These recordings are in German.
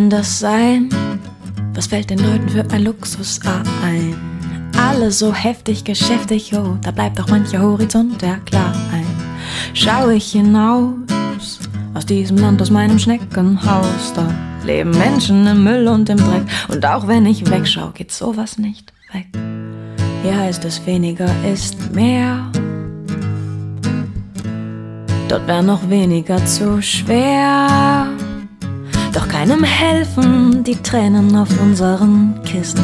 denn das sein? Was fällt den Leuten für ein Luxus ein? Alle so heftig geschäftig, oh, da bleibt auch mancher Horizont ja klein. Schau ich hinaus aus diesem Land, aus meinem Schneckenhaus, da leben Menschen im Müll und im Dreck. Und auch wenn ich wegschau, geht sowas nicht weg. Hier heißt es, weniger ist mehr. Dort wär noch weniger zu schwer. Doch keinem helfen die Tränen auf unseren Kissen.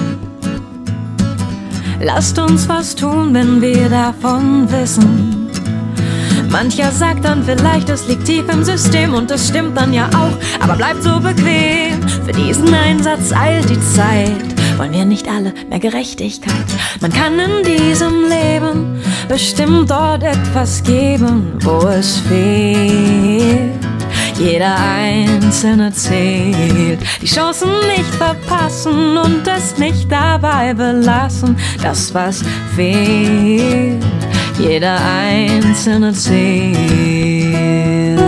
Lasst uns was tun, wenn wir davon wissen. Mancher sagt dann vielleicht, es liegt tief im System, und das stimmt dann ja auch, aber bleibt so bequem. Für diesen Einsatz eilt die Zeit. Wollen wir nicht alle mehr Gerechtigkeit? Man kann in diesem Leben bestimmt dort etwas geben, wo es fehlt. Jeder Einzelne zählt. Die Chancen nicht verpassen und es nicht dabei belassen. Das, was fehlt, jeder Einzelne zählt.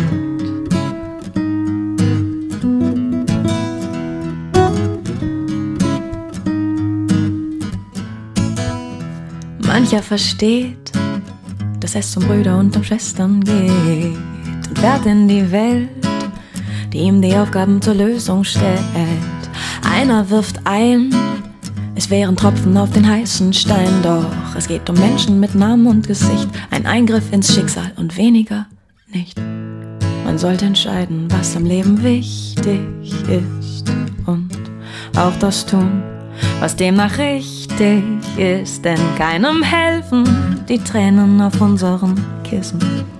Mancher versteht, dass es um Brüder und um Schwestern geht, und fährt in die Welt, die ihm die Aufgaben zur Lösung stellt. Einer wirft ein, es wären Tropfen auf den heißen Stein, doch es geht um Menschen mit Namen und Gesicht, ein Eingriff ins Schicksal und weniger nicht. Man sollte entscheiden, was im Leben wichtig ist, und auch das tun, was demnach richtig ist, denn keinem helfen die Tränen auf unseren Kissen.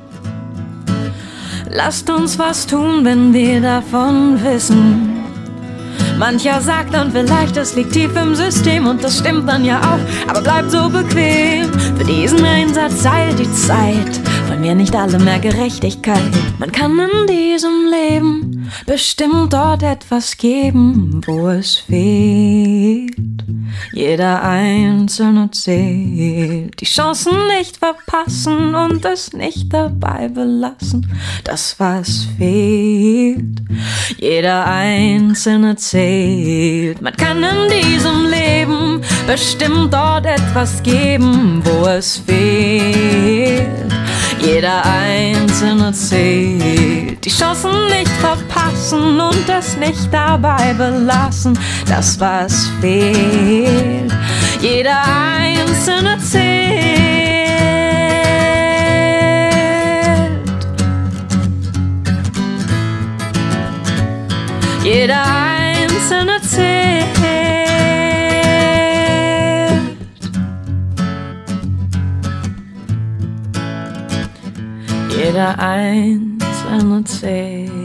Lasst uns was tun, wenn wir davon wissen. Mancher sagt dann vielleicht, es liegt tief im System, und das stimmt dann ja auch, aber bleibt so bequem. Für diesen Einsatz eilt die Zeit. Wollen wir nicht alle mehr Gerechtigkeit? Man kann in diesem Leben bestimmt dort etwas geben, wo es fehlt. Jeder Einzelne zählt. Die Chancen nicht verpassen und es nicht dabei belassen. Das, was fehlt, jeder Einzelne zählt. Man kann in diesem Leben bestimmt dort etwas geben, wo es fehlt. Jeder Einzelne zählt. Die Chancen nicht verpassen und es nicht dabei belassen. Das, was fehlt, jeder Einzelne zählt. Jeder Einzelne zählt. Jeder Einzelne zählt.